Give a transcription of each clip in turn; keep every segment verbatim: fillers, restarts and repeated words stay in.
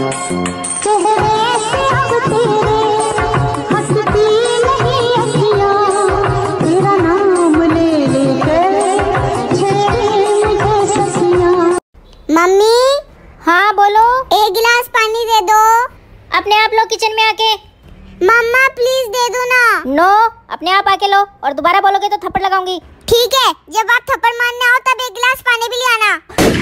Mummy. हाँ बोलो। एक गिलास पानी दे दो। अपने आप लो किचन में आके। मम्मा प्लीज दे दो ना। नो, अपने आप आके लो, और दोबारा बोलोगे तो थप्पड़ लगाऊंगी। ठीक है, जब आप थप्पड़ मारने आओ तब एक गिलास पानी भी ले आना।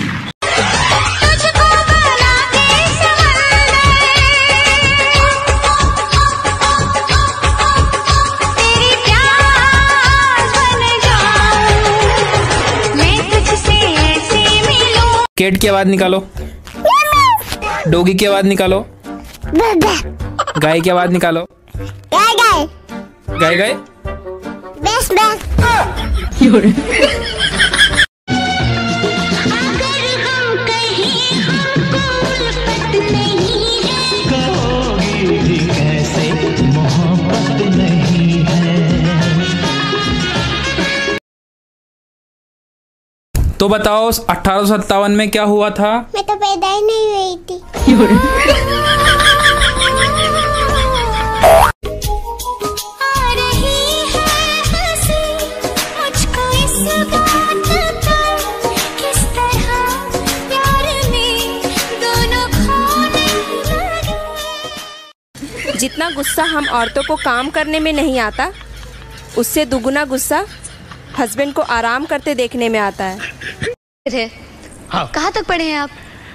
कैट की आवाज निकालो। डॉगी की आवाज निकालो। गाय की आवाज निकालो। गाय गाय गाय गाय बेस बेस। तो बताओ अठारह सौ सत्तावन में क्या हुआ था? मैं तो पैदा ही नहीं हुई थी। आ रही है हंसी मुझको इस बात पर, किस तरह प्यार में दोनों खोने लगे। जितना गुस्सा हम औरतों को काम करने में नहीं आता, उससे दुगुना गुस्सा हस्बैंड को आराम करते देखने में आता है। हाँ। कहाँ तक पढ़े हैं आप?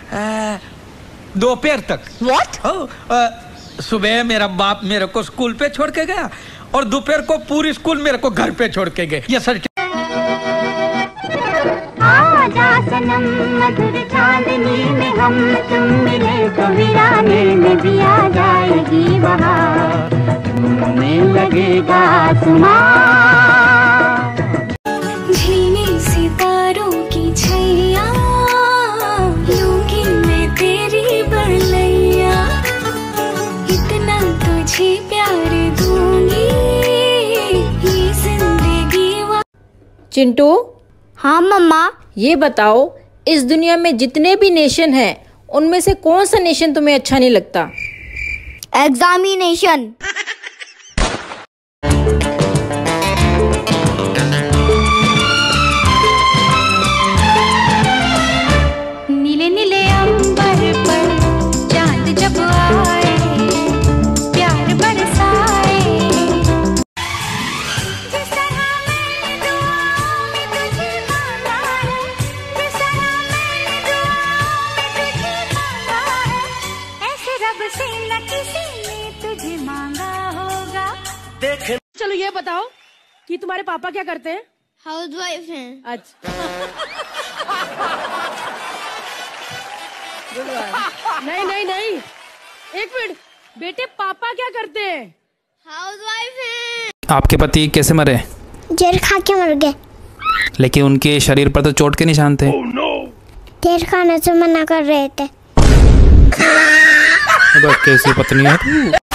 दोपहर तक। What? सुबह मेरा बाप मेरे को स्कूल पे छोड़ के गया, और दोपहर को पूरी स्कूल मेरे को घर पे छोड़ के गए। ये सर आजा सनम मधुर चांदनी में हम तुम मिले तो वीराने में भी आ जाएगी बहार, झूमने लगेगा आसमां। झीनी सितारों की छैया लूंगी मैं तेरी बलैया, इतना तुझे प्यार दूंगी ये जिंदगी। चिंटू। हाँ मम्मा। ये बताओ, इस दुनिया में जितने भी नेशन हैं उनमें से कौन सा नेशन तुम्हें अच्छा नहीं लगता? एग्जामिनेशन। नीले नीले अंबर पर चांद जब आए, प्यार बरसाए, जिस तरह मैंने दुआओं में तुझे मांगा है, जिस तरह मैंने दुआओं में तुझे मांगा है, ऐसे रब से न किसी ने तुझे मांगा होगा। चलो ये बताओ कि तुम्हारे पापा क्या करते हैं? हाउसवाइफ हैं। अच्छा। नहीं नहीं नहीं, एक मिनट बेटे, पापा क्या करते हैं? हाउसवाइफ हैं। आपके पति कैसे मरे? जहर खा के मर गए। लेकिन उनके शरीर पर तो चोट के निशान थे। जहर खाने से मना कर रहे थे। कैसी पत्नी है?